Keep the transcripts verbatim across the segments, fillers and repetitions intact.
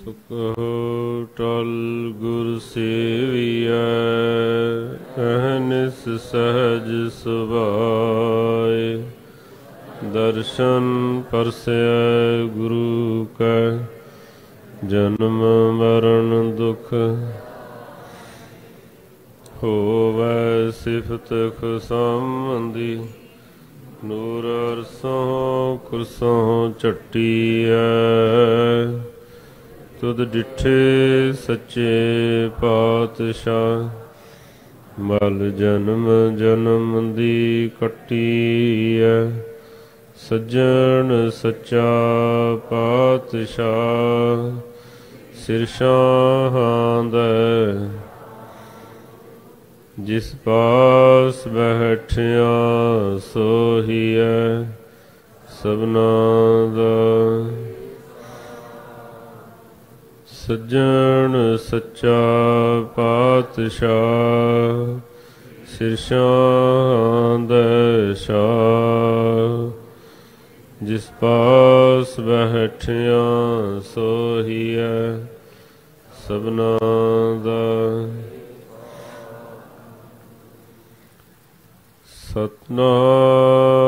ਸੁਖੋ ਟਲ ਗੁਰ ਸੇਵੀਐ, ਅਹਨਿਸ ਸਹਜ ਸੁਭਾਏ। ਦਰਸ਼ਨ ਪਰਸੈ ਗੁਰੂ ਕੈ, ਜਨਮ ਮਰਨ ਦੁਖ ਹੋਵੈ। ਸਿਫਤ ਖੁਸਾਮੰਦੀ, ਨੂਰ ਅਰਸੋਂ ਕੁਰਸੋਂ ਝੱਟੀਐ। ਤੁਧ ਡਿਠੇ ਸੱਚੇ ਪਾਤਸ਼ਾਹ, ਮਲ ਜਨਮ ਜਨਮ ਦੀ ਕੱਟੀਐ। ਸੱਜਣ ਸੱਚਾ ਪਾਤਸ਼ਾਹ, ਸਿਰ ਸ਼ਾਹਾਂ ਦੈ। ਜਿਸ ਪਾਸ ਬੈਠਿਆ ਸੋਹੀਐ, ਸਭਨਾਂ ਦਾ। ਸੱਜਣ ਸੱਚਾ ਪਾਤਸ਼ਾਹ, ਸਿਰ ਸ਼ਾਹਾਂ ਦੈ ਸ਼ਾਹ। ਜਿਸ ਪਾਸ ਬੈਠਿਆ ਸੋਹੀਐ, ਸਭਨਾਂ ਦਾ। ਸਤਨਾਮ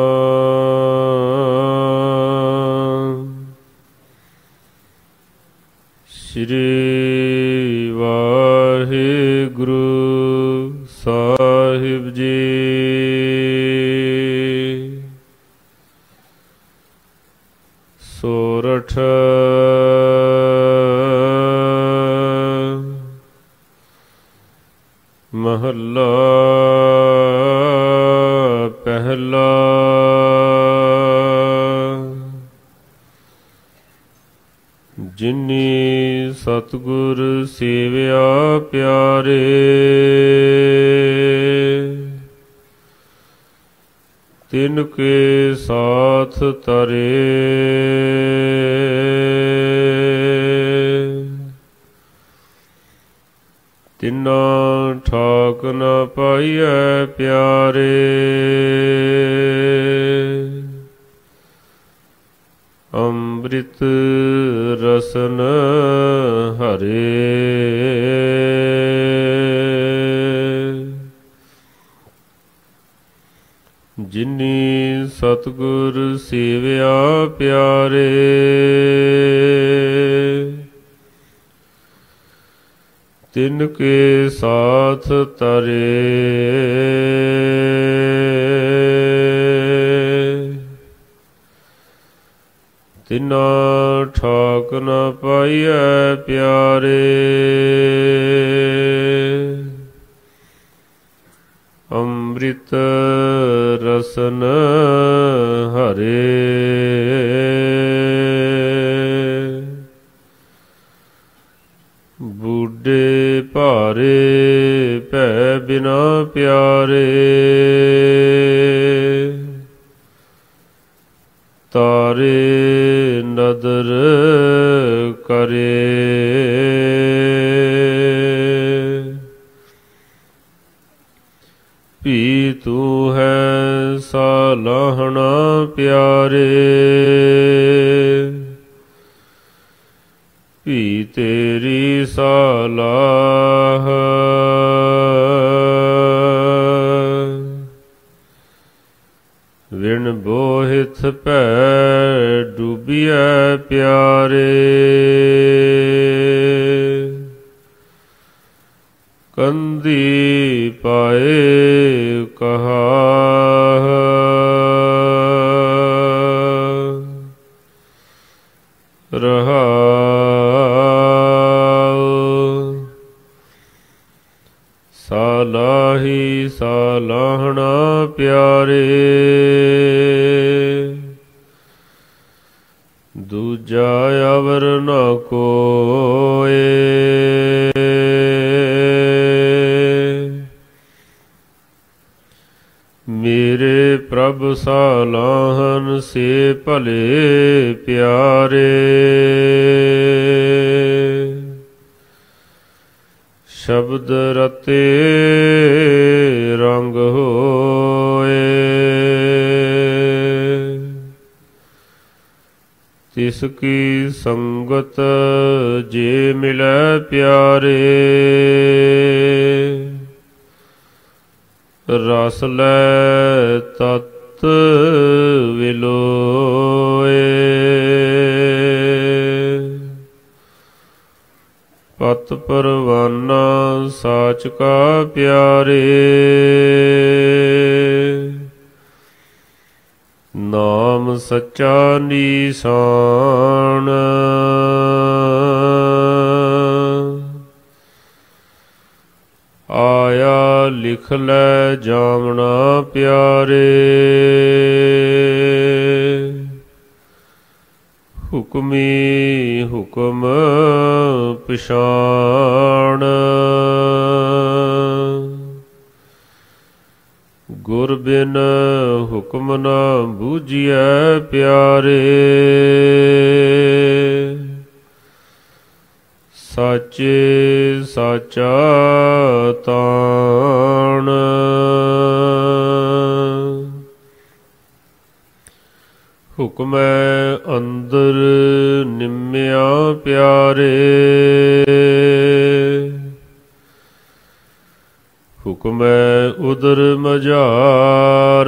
ਸ੍ਰੀ ਵਾਹਿਗੁਰੂ ਸਾਹਿਬ ਜੀ। ਸੋਰਠ ਮਹੱਲਾ ਪਹਿਲਾ। ਜਿਨੀ ਸਤਿਗੁਰ ਸੇਵਿਆ ਪਿਆਰੇ, ਤਿਨ ਕੇ ਸਾਥ ਤਰੇ। ਤਿਨਾ ਠਾਕ ਨ ਪਾਈਐ ਪਿਆਰੇ, ਅੰਮ੍ਰਿਤ ਰਸਨ ਹਰੇ। ਜਿਨੀ ਸਤਿਗੁਰ ਸੇਵਿਆ ਪਿਆਰੇ, ਤਿਨ ਕੇ ਸਾਥ ਤਰੇ। ਤਿਨਾ ਠਾਕ ਨ ਪਾਈਐ ਪਿਆਰੇ, ਅੰਮ੍ਰਿਤ ਰਸਨ ਹਰੇ। ਬੁੱਢੇ ਭਾਰੇ ਭੈ ਬਿਨਾ ਪਿਆਰੇ, ਤਾਰੇ ਨਦਰ ਕਰੇ। ਭੀ ਤੂੰ ਹੈ ਸਾਲਾਹਣਾ ਪਿਆਰੇ, ਭੀ ਤੇਰੀ ਸਾਲਾਹ। ਵਿਣ ਬੋਹਿਥ ਭੈ ਡੂਬੀਐ ਪਿਆਰੇ, ਕੰਦੀ ਪਾਏ ਕਹਾ। ਰਹਾਉ ਸਾਲਾਹੀ ਸਾਲਾਹਣਾ ਪਿਆਰੇ, ਦੂਜਾ ਅਵਰ ਨ ਕੋਏ। ਮੇਰੇ ਪ੍ਰਭ ਸਾਲਾਹਨ ਸੇ ਭਲੇ ਪਿਆਰੇ, ਸ਼ਬਦ ਰਤੇ ਰੰਗ ਹੋਏ। तिसकी संगत जे मिलै प्यारे। रस लै तत विलोए। पत परवाना साच का प्यारे। नाम सच्चा नीसान। आया लिख लै जामना प्यारे। हुक्मी हुक्म पछाण। गुर बिन हुक्म न बूझिए प्यारे। साचे साचा ताण। हुक्मै अंदर निम्या प्यारे। हुक्मै उदर मझार।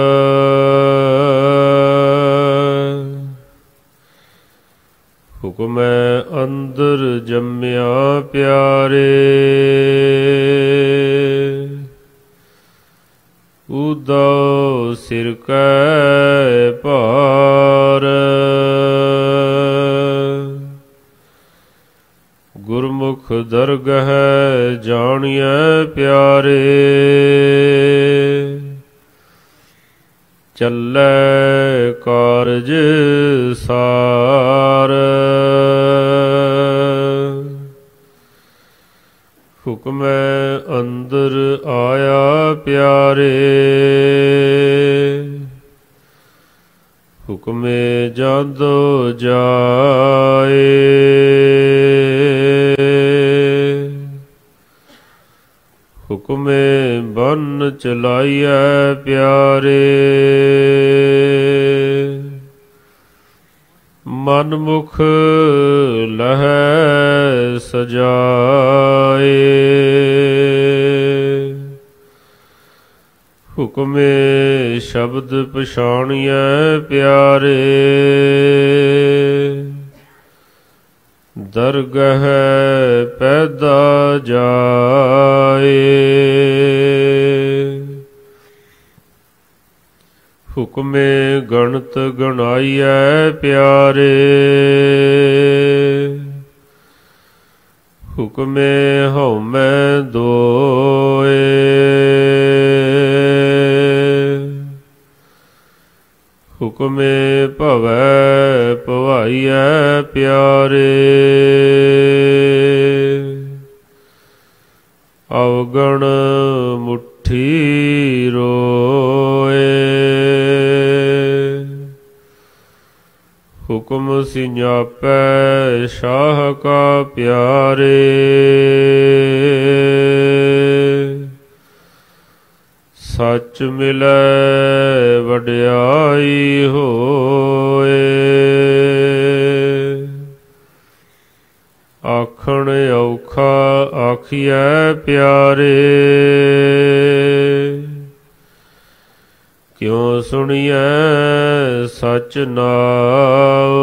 हुक्मै अंदर जम्या प्यारे। उदा सिर कै भार। गुरमुख दरगह जानिए प्यारे। चलै कारज सार। हुक्मै अंदर आया प्यारे। हुक्मे जादो जाए। हुक्मे बन चलाइए प्यारे। मन मुख लहै सजाए। हुक्मे शब्द पछाणिए प्यारे। दरगह पैदा जाए। हुक्मे गणत गणाइए प्यारे। हुक्मे हौमै दोए। हुक्मे भवै भवाइए प्यारे। अवगण मुट्ठी रोए। हुक्म सिंजापै शाह का प्यारे। सच मिलै वड्याई होए। आखण औखा आखिए प्यारे। क्यों सुनिए सच नाओ।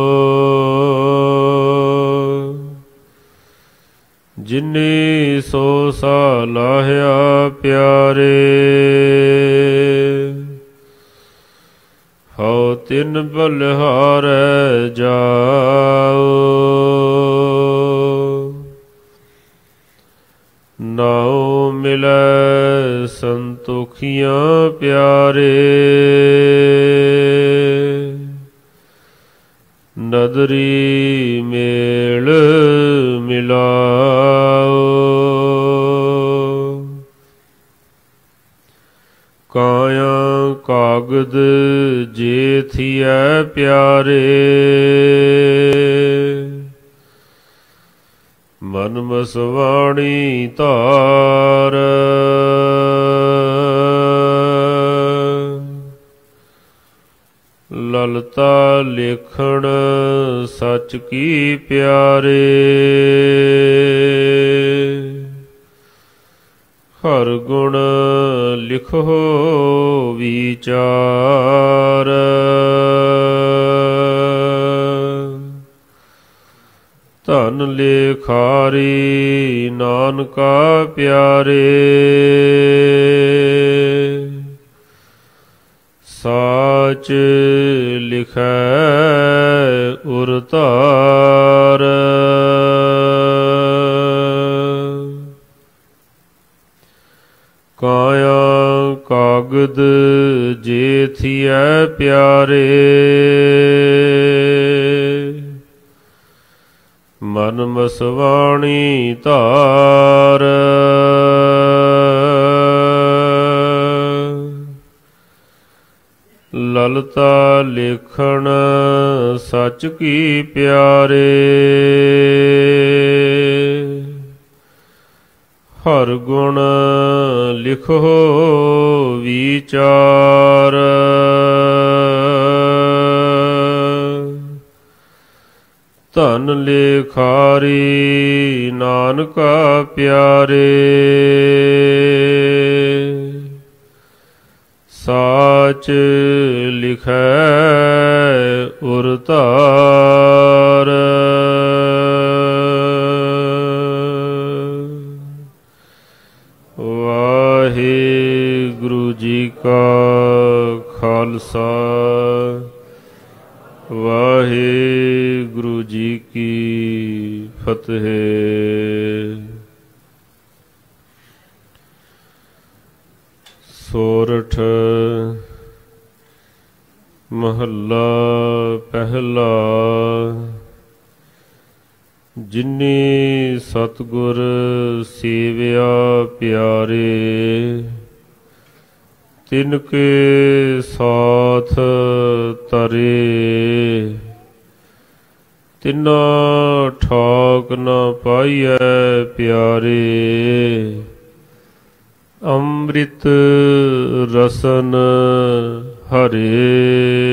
जिन्नी सो सालाह्या प्यारे। हौ तिन बलिहारै जाओ। नाओ मिलै संतोखियां प्यारे। नदरी मेल मिलाओ। काया कागद जे थियै प्यारे। मन मसवाणी तार। ਲਲਤਾ ਲੇਖਣ ਸਚ ਕੀ ਪਿਆਰੇ। ਹਰ ਗੁਣ ਲਿਖੋ ਵਿਚਾਰ। ਧਨ ਲੇਖਾਰੀ ਨਾਨਕਾ ਪਿਆਰੇ। ਸਾਚ ਲਿਖੈ ਉਰ ਧਾਰ। ਕਾਇਆ ਕਾਗਦ ਜੇ ਥੀਐ ਪਿਆਰੇ। ਮਨ ਮਸਵਾਣੀ ਧਾਰ। ਲਲਤਾ ਲੇਖਣ ਸਚ ਕੀ ਪਿਆਰੇ। ਹਰ ਗੁਣ ਲਿਖੋ ਵਿਚਾਰ। ਧਨ ਲੇਖਾਰੀ ਨਾਨਕਾ ਪਿਆਰੇ। ਸਾਚ ਲਿਖੈ ਉਰ ਧਾਰ। ਵਾਹਿਗੁਰੂ ਜੀ ਕਾ ਖਾਲਸਾ ਵਾਹਿਗੁਰੂ ਜੀ ਕੀ ਫਤਿਹ। ਸੋਰਠ ਮਹੱਲਾ ਪਹਿਲਾ। ਜਿਨੀ ਸਤਿਗੁਰ ਸੇਵਿਆ ਪਿਆਰੇ। ਤਿਨ ਕੇ ਸਾਥ ਤਰੇ। ਤਿਨਾ ਠਾਕ ਨ ਪਾਈਐ ਪਿਆਰੇ। ਅੰਮ੍ਰਿਤ ਰਸਨ ਹਰੇ।